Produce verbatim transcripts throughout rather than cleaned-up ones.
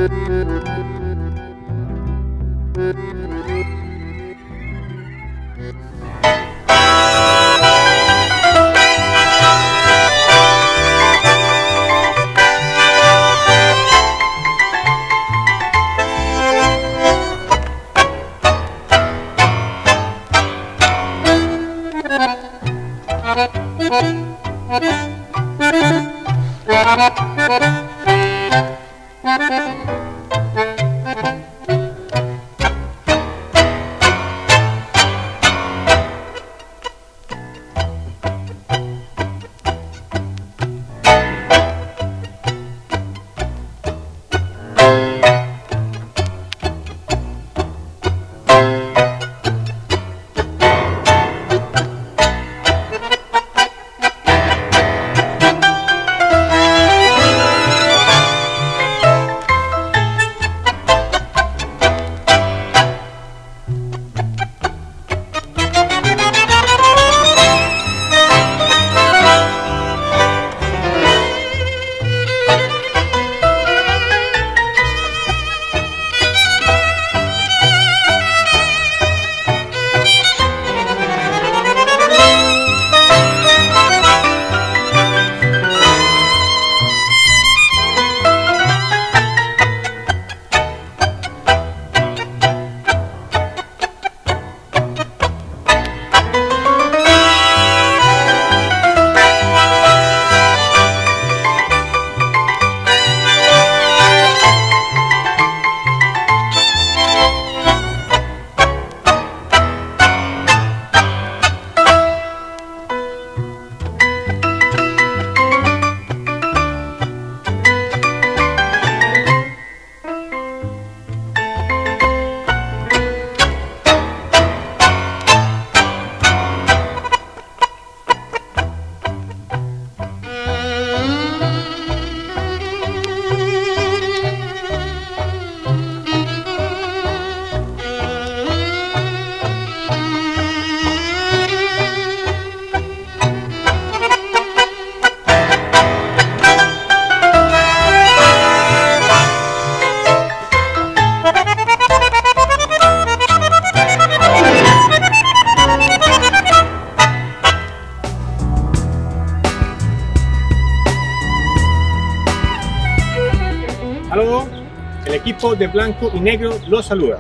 Aló, el equipo de blanco y negro los saluda.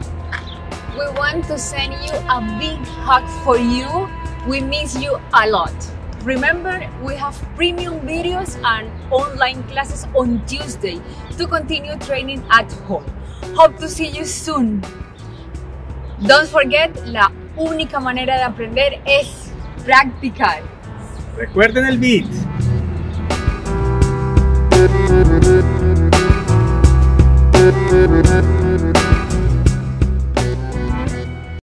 We want to send you a big hug for you. We miss you a lot. Remember, we have premium videos and online classes on Tuesday to continue training at home. Hope to see you soon. Don't forget, la única manera de aprender es practicar. Recuerden el beat.